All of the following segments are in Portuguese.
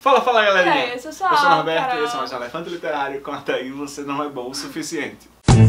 Fala galerinha! Eu sou o Norberto Carol. e esse é mais um Elefante Literário com a tag Você Não É Bom O Suficiente.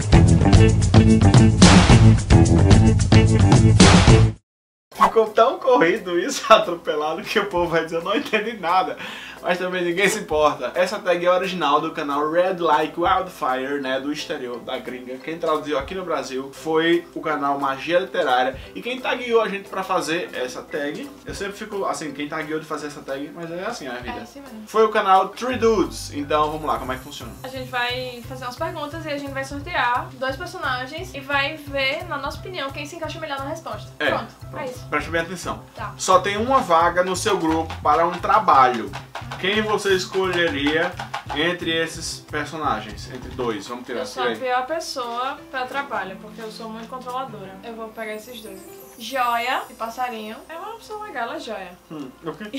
Ficou tão corrido isso, atropelado, que o povo vai dizer, eu não entendi nada. Mas também ninguém se importa. Essa tag é original do canal Red Like Wildfire, né, do exterior, da gringa. Quem traduziu aqui no Brasil foi o canal Magia Literária. E quem tagueou a gente pra fazer essa tag, eu sempre fico assim, quem tagueou de fazer essa tag, mas é assim a vida. É assim mesmo. Foi o canal Three Dudes. Então vamos lá, como é que funciona? A gente vai fazer umas perguntas e a gente vai sortear 2 personagens e vai ver, na nossa opinião, quem se encaixa melhor na resposta. Pronto. É isso. Preste bem atenção. Tá. Só tem uma vaga no seu grupo para um trabalho. Quem você escolheria entre esses personagens? Entre dois, vamos tirar Eu assim sou a aí. pior pessoa pra trabalho, porque eu sou muito controladora. Eu vou pegar esses dois aqui. Joia e Passarinho. É uma opção legal, ela é Joia. Ok.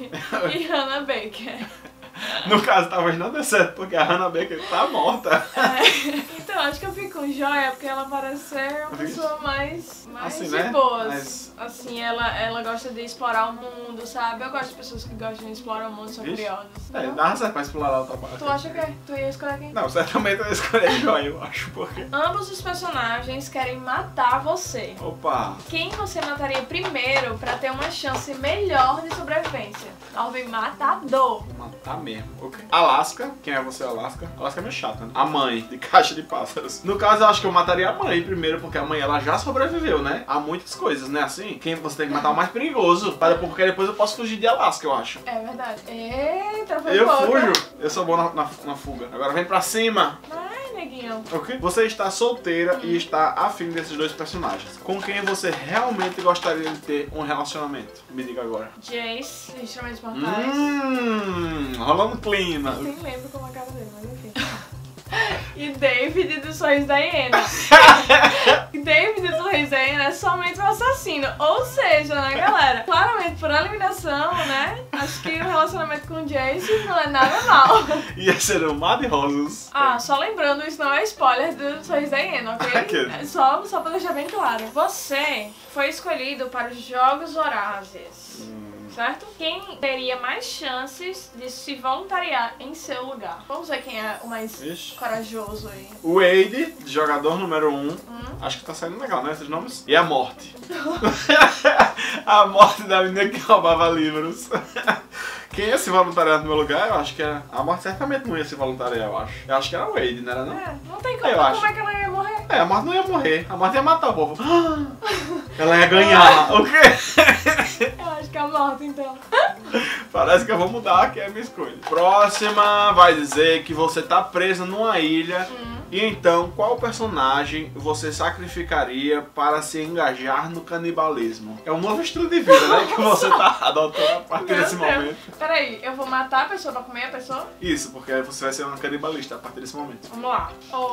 E Hannah Baker. No caso, talvez não dê certo, porque a Hannah Baker tá morta. Então, acho que eu fico com Joia, porque ela parece ser uma pessoa mais Assim, de né? boas. Mas... Assim, ela gosta de explorar o mundo, sabe? Eu gosto de pessoas que gostam de explorar o mundo, são curiosas. dá certo pra explorar outra parte. Tu acha que tu ia escolher quem? Não, certamente eu ia escolher Joia, eu acho, porque... Ambos os personagens querem matar você. Opa! Quem você mataria primeiro pra ter uma chance melhor de sobrevivência? Ordem matador. Vou matar mesmo, ok. Alaska, quem é você, Alaska? Alaska é meio chata, né? A mãe de Caixa de Pássaros. No caso, eu acho que eu mataria a mãe primeiro, porque a mãe, ela já sobreviveu, né? A muitas coisas, né? Assim, quem você tem que matar é o mais perigoso, porque depois eu posso fugir de Alaska, eu acho. É verdade. Eita, foi Eu pouca. fujo, eu sou bom na fuga. Agora vem pra cima. Ai, neguinho. Ok? Você está solteira e está afim desses dois personagens. Com quem você realmente gostaria de ter um relacionamento? Me diga agora. Jace, de Instrumentos Mortais. Rolando clima. Nem lembro como é a cara dele, mas enfim. E David do Sorriso da Hiena. David do Sorriso da Hiena é somente um assassino. Ou seja, né, galera? Claramente, por eliminação, né? Acho que o relacionamento com Jace não é nada mal. Ia ser um mar de rosas. Ah, só lembrando, isso não é spoiler do Sorriso da Hiena, ok? Ok. É só pra deixar bem claro. Você foi escolhido para os Jogos Vorazes. Certo? Quem teria mais chances de se voluntariar em seu lugar? Vamos ver quem é o mais corajoso aí. O Wade, jogador número 1. Acho que tá saindo legal, né? Esses nomes. E a Morte. A Morte da menina que roubava livros. Quem ia se voluntariar no meu lugar, eu acho que era... A Morte certamente não ia se voluntariar, eu acho. Eu acho que era o Wade, não era não? É, não tem como. Eu acho. Como é que ela ia morrer? É, a Morte não ia morrer. A Morte ia matar o povo. Ela ia ganhar. O quê? Eu acho que é a morte, então. Parece que eu vou mudar aqui a minha escolha. Próxima vai dizer que você tá presa numa ilha. E então, qual personagem você sacrificaria para se engajar no canibalismo? É um novo estilo de vida, né? Que você tá adotando a partir desse momento. Peraí, eu vou matar a pessoa pra comer a pessoa? Isso, porque você vai ser uma canibalista a partir desse momento. Vamos lá.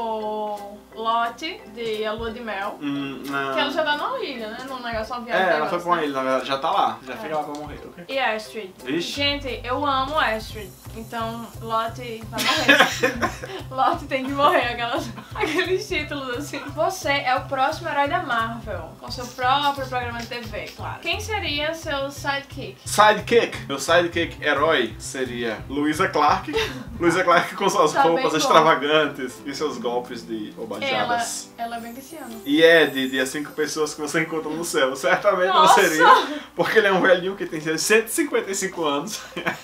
O Lottie, de A Lua de Mel. Não. Que ela já tá numa ilha, né? Num negócio, uma viagem. Ela foi pra uma ilha, na verdade. Já tá lá. Já fica lá pra morrer, ok? E Astrid. Vixe. Gente, eu amo Astrid. Então, Lottie vai morrer. Lottie tem que morrer, aqueles títulos assim. Você é o próximo herói da Marvel, com seu próprio programa de TV, claro. Quem seria seu sidekick? Sidekick. Meu sidekick herói seria Louisa Clark. Louisa Clark com suas Tá bem roupas bom. extravagantes e seus golpes de bobajadas. Ela é bem pisciana. E Ed, de As 5 Pessoas que você encontra no céu. Certamente não Nossa! seria, porque ele é um velhinho que tem 155 anos.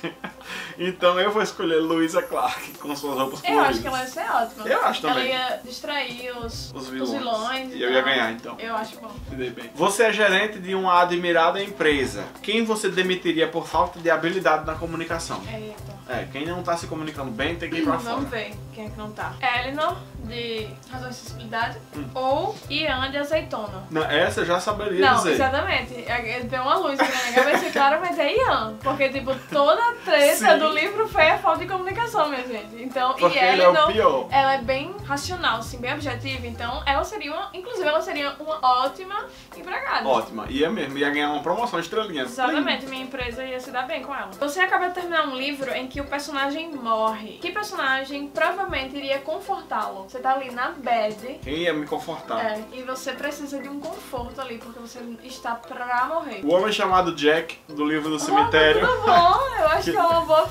Então eu vou escolher Louisa Clark com suas roupas coloridas. Eu acho que ela ia ser ótima. Eu acho também. Ela ia distrair os vilões. E eu ia ganhar, então. Eu acho bom. Me dei bem. Você é gerente de uma admirada empresa. Quem você demitiria por falta de habilidade na comunicação? Eita. Quem não tá se comunicando bem tem que ir pra fora. Vamos ver quem é que não tá. Eleanor, de Razão e Acessibilidade, ou Ian, de Azeitona. Não, essa eu já saberia Não, dizer. exatamente. Tem uma luz aqui na minha cabeça e claramente é Ian. Porque, tipo, toda a treta Sim. do livro foi a falta de comunicação, minha gente. Então, Porque e ele é o Eleanor, pior. ela é bem racional, assim, bem objetiva. Então, ela seria inclusive, ela seria uma ótima empregada. Ótima. Ia mesmo. Ia ganhar uma promoção estrelinha. Exatamente, minha empresa ia se dar bem com ela. Você acaba de terminar um livro em que o personagem morre. Que personagem provavelmente iria confortá-lo? Você tá ali na bad. Quem ia me confortar? E você precisa de um conforto ali, porque você está pra morrer. O Homem Chamado Jack, do livro do cemitério. Muito bom, eu acho que é uma boa opção.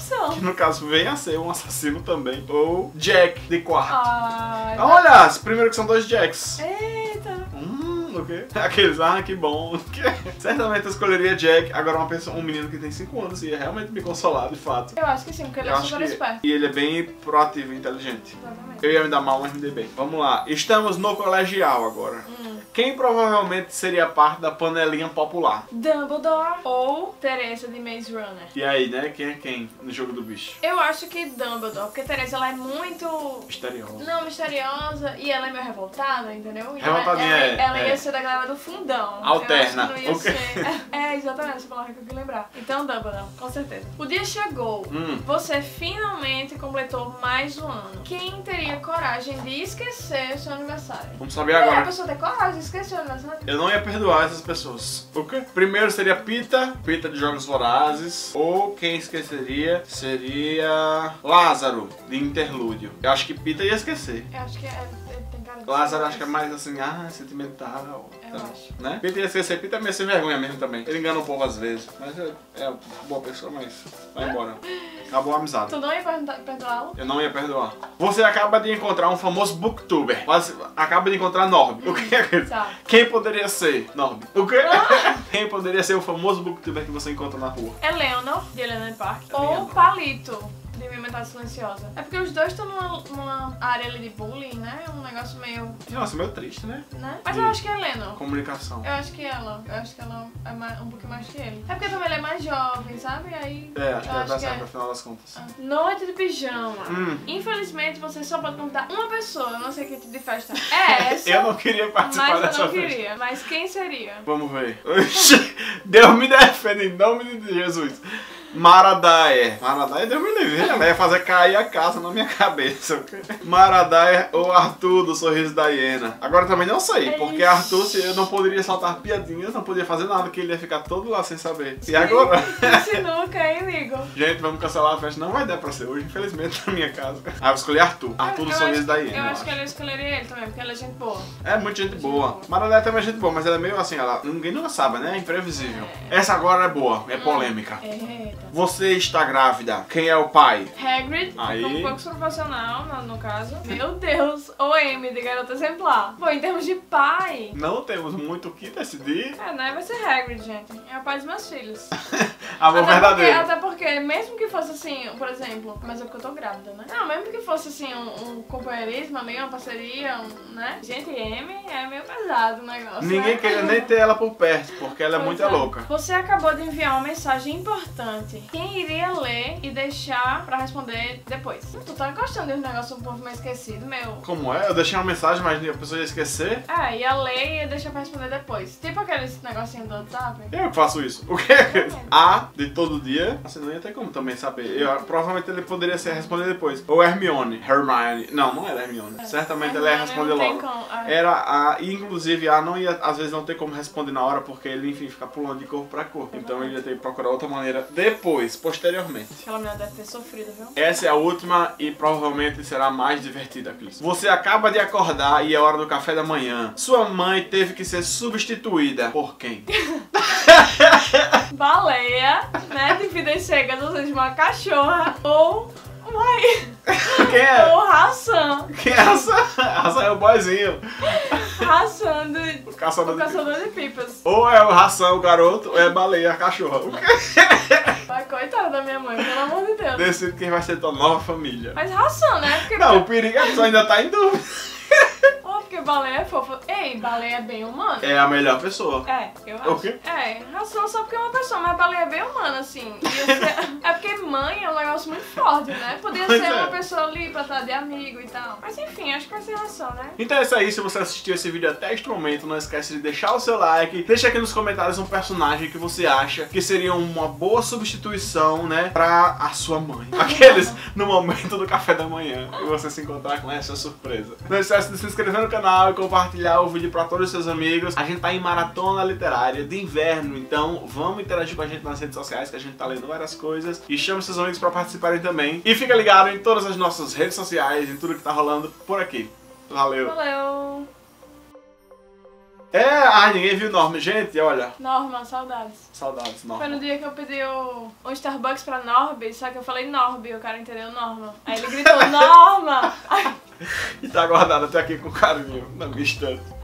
opção. Que no caso vem a ser um assassino também. Ou Jack de quarto. Ai, Olha, primeiro que são 2 Jacks. eita. O quê? Aqueles, que bom. Certamente eu escolheria Jack. Agora um menino que tem 5 anos e ia realmente me consolar, de fato. Eu acho que sim, porque ele Eu é acho super que... esperto. E ele é bem proativo e inteligente. Exatamente. Eu ia me dar mal, mas me dei bem. Vamos lá. Estamos no colegial agora. Quem provavelmente seria parte da panelinha popular? Dumbledore ou Teresa de Maze Runner? E aí, né? Quem é quem no jogo do bicho? Eu acho que Dumbledore, porque Teresa ela é muito... Misteriosa. Não, misteriosa, e ela é meio revoltada, entendeu? E Revoltadinha ela é. ia ser da galera do fundão. Alterna. Eu acho que não ia O quê? ser... exatamente, essa palavra que eu queria lembrar. Então, Dumbledore, com certeza. O dia chegou. Você finalmente completou mais um ano. Quem teria coragem de esquecer o seu aniversário? Vamos saber A agora. pessoa tem coragem de esquecer o aniversário? Eu não ia perdoar essas pessoas. O quê? Primeiro seria Pita de Jogos Vorazes. Ou quem esqueceria seria Lázaro, de Interlúdio. Eu acho que Pita ia esquecer. Eu acho que ele tem cara de... Lázaro acho que é mais assim, sentimental. Eu acho. Né? Pita ia esquecer. Pita é meio sem vergonha mesmo também. Ele engana um pouco às vezes. Mas é uma boa pessoa, mas vai embora. Acabou a amizade. Tu não ia perdoá-lo? Eu não ia perdoar. Você acaba de encontrar um famoso booktuber. Acaba de encontrar Norby. O que é isso? Tá. Quem poderia ser? Norby. O quê? Quem poderia ser o famoso booktuber que você encontra na rua? Eleanor, de Eleanor Park, Eleanor. ou Palito, de Minha Metade Silenciosa. É porque os dois estão numa área ali de bullying, né? Um negócio meio... Nossa, meio triste, né? Mas eu acho que é Eleanor. Comunicação. Eu acho que ela é um pouquinho mais que ele. É porque também ele é mais jovem, sabe? Aí... Acho que vai dar certo no final das contas. Noite de pijama. Infelizmente, você só pode convidar uma pessoa. Eu não sei que tipo de festa é essa. Eu não queria participar mas dessa eu não festa. queria. Mas quem seria? Vamos ver. Deus me defenda em nome de Jesus. Maradaia. Maradaia, Deus me livre. Ela ia fazer cair a casa na minha cabeça. Maradaia ou Arthur do Sorriso da Hiena. Agora também não sei, porque Arthur eu não poderia soltar piadinhas, não podia fazer nada, que ele ia ficar todo lá sem saber. E agora? Sinuca, hein, amigo? Gente, vamos cancelar a festa. Não vai dar pra ser hoje, infelizmente, na minha casa. Ah, eu escolhi Arthur. Arthur do Sorriso da Hiena. Eu acho que ele escolheria ele também, porque ele é gente boa. É muita gente boa. Maradaia também é gente boa, mas ela é meio assim, ninguém nunca sabe, né? É imprevisível. Essa agora é boa, é polêmica. Eita. Você está grávida. Quem é o pai? Hagrid, Aí. um pouco proporcional no caso. Meu Deus, ou Amy de Garota Exemplar. Pô, em termos de pai... Não temos muito o que decidir. né, vai ser Hagrid, gente. É o pai dos meus filhos. Amor verdadeiro. Até porque, mesmo que fosse assim, por exemplo... Mas é porque eu tô grávida, né? Não, mesmo que fosse assim, um companheirismo, uma parceria, né? Gente, Amy é meio pesado o negócio, Ninguém né? queria nem ter ela por perto, porque ela é Pois muito louca. Você acabou de enviar uma mensagem importante. Quem iria ler e deixar pra responder depois? Tu tá gostando desse negócio do povo meio esquecido, meu? Como é? Eu deixei uma mensagem, mas a pessoa ia esquecer. Ia ler e ia deixar pra responder depois. Tipo aqueles negocinhos do WhatsApp. Eu que faço isso. O que é? A de todo dia. Você não ia ter como também saber. Provavelmente ele poderia ser responder depois. Ou Hermione. Não, não era Hermione. Certamente ela ia responder logo. Era a. E inclusive a não ia, às vezes, não ter como responder na hora, porque ele, enfim, fica pulando de corpo pra corpo. Então ele ia ter que procurar outra maneira depois, posteriormente. Aquela menina deve ter sofrido, viu? Essa é a última e provavelmente será a mais divertida, Cris. Você acaba de acordar e é hora do café da manhã. Sua mãe teve que ser substituída por quem? Baleia, né? De vidas cegas, ou seja, uma cachorra. Ou Quem é? Ou Hassan. Quem é Hassan? Hassan é o boyzinho. Hassan O caçador, o caçador de pipas. Ou é o Hassan o garoto, ou é a baleia a cachorra. O quê? Ai, coitada da minha mãe, pelo amor de Deus. Decide quem vai ser tua nova família. Mas Hassan, né? Porque... Não, o perigo é que você ainda tá em dúvida. Porque baleia é fofa. Ei, baleia é bem humana. É a melhor pessoa. Eu acho. O quê? Hassan só porque é uma pessoa, mas baleia é bem humana, assim. É porque mãe é um negócio muito forte, né? Podia Pois ser é. uma pessoa ali pra estar de amigo e tal. Mas enfim, acho que vai ser Hassan, né? Então é isso aí, se você assistiu esse vídeo até este momento, não esquece de deixar o seu like, deixa aqui nos comentários um personagem que você acha que seria uma boa substituição, né, pra a sua mãe. Aqueles no momento do café da manhã, e você se encontrar com essa surpresa. Não esquece de se inscrever no canal e compartilhar o vídeo pra todos os seus amigos. A gente tá em maratona literária de inverno, então vamos interagir com a gente nas redes sociais, que a gente tá lendo várias coisas, e chame seus amigos pra participarem também. E fica ligado em todas as nossas redes sociais, em tudo que tá rolando por aqui. Valeu! Valeu! Ninguém viu Norma. Gente, olha. Norma, saudades. Saudades, Norma. Foi no dia que eu pedi um Starbucks pra Norby, só que eu falei Norby, o cara entendeu Norma. Aí ele gritou, Norma! E tá guardado até aqui com carinho, na minha estante.